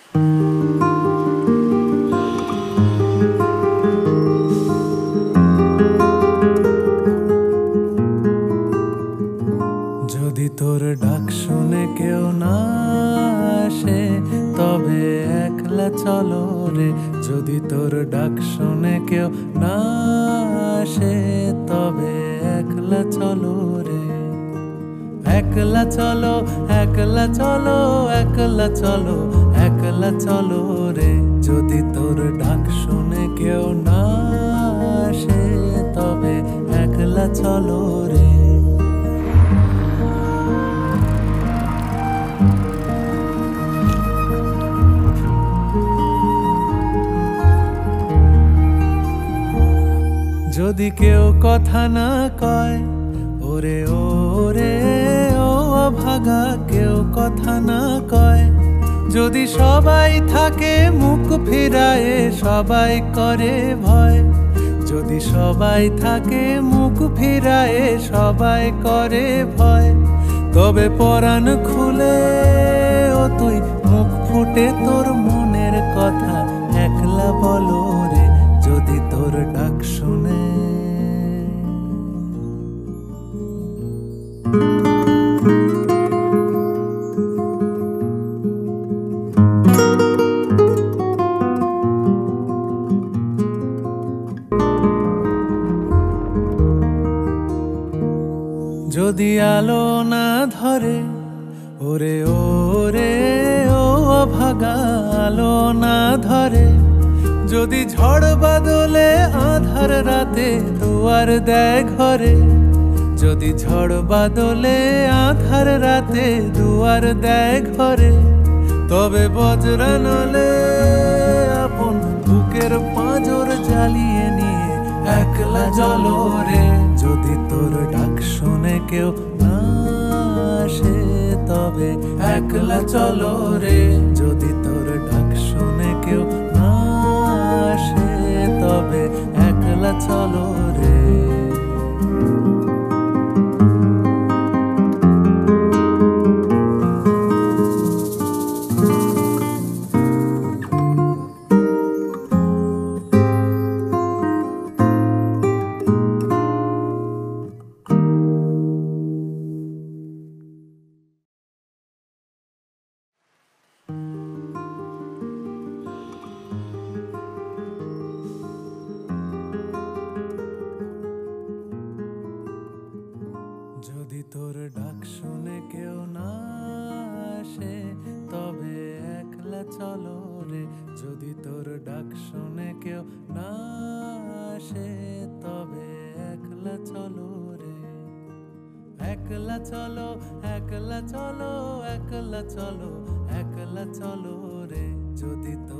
যদি তোর ডাক শুনে কেউ না আসে তবে একলা চলো রে। যদি তোর ডাক শুনে কেউ না আসে তবে একলা চলো রে। একলা চলো, একলা চলো, একলা চলো, একলা চলো রে। যদি তোর ডাক শুনে কেউ না আসে তবে একলা চলো রে। যদি কেউ কথা না কয় ওরে ওরে ও অভাগা, কেউ কথা না কয়। যদি সবাই থাকে মুখ ফিরায়ে সবাই করে ভয়। যদি সবাই থাকে মুখ ফিরায়ে সবাই করে ভয়। তবে পরাণ খুলে ও তুই মুখ ফুটে তোর মনের কথা একলা বলো রে। যদি তোর ডাক শুনে যদি আলো না ধরে ওরে ওরে ও অভাগা, আলো না ধরে। যদি ঝড় বাদলে আধার রাতে দুয়ার দেয় ঘরে। যদি ঝড় বাদলে আধার রাতে দুয়ার দেয় ঘরে। তবে বজ্রানলে আপন বুকের পাঁজর জ্বালিয়ে নিয়ে একলা চলো রে। যদি তোর ডাক শুনে কেউ না আসে তবে একলা চলো রে। যদি তোর ডাক শুনে কেউ না আসে তবে একলা চলো রে। যদি তোর ডাক শুনে কেউ না আসে তবে একলা চলো রে। যদি তোর ডাক শুনে কেউ না আসে তবে একলা চলো রে। একলা চলো, একলা চলো, একলা চলো, একলা চলো রে। যদি তোর